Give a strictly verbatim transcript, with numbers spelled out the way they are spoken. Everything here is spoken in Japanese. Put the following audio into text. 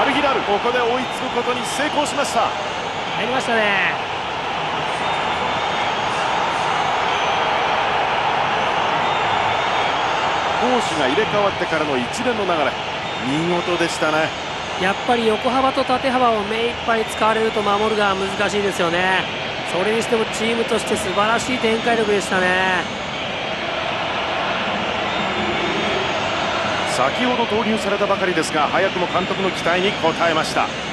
アルヒラル、ここで追いつくことに成功しました。 入りましたね。 攻守が入れ替わってからの一連の流れ、見事でしたね。 やっぱり横幅と縦幅を目いっぱい使われると守るが難しいですよね。それにしてもチームとして素晴らしい展開力でしたね。 先ほど投入されたばかりですが、早くも監督の期待に応えました。